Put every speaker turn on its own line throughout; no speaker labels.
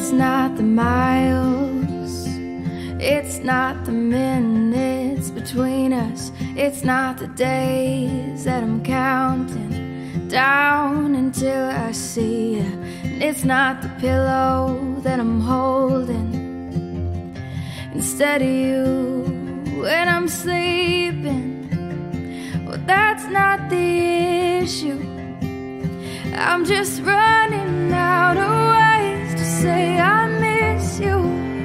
it's not the miles, it's not the minutes between us, it's not the days that I'm counting down until I see you, and it's not the pillow that I'm holding instead of you when I'm sleeping. Well, that's not the issue. I'm just running out of ways to say I miss you.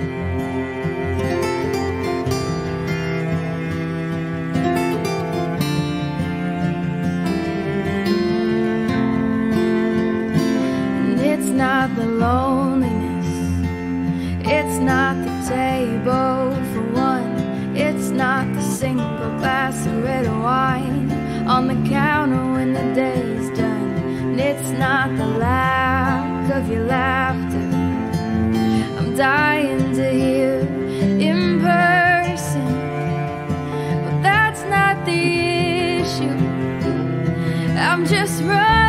And it's not the loneliness, it's not the table for one, it's not the single glass of red wine on the counter when the day's done. And it's not the lack of your laughter I'm dying to hear in person, but that's not the issue. I'm just running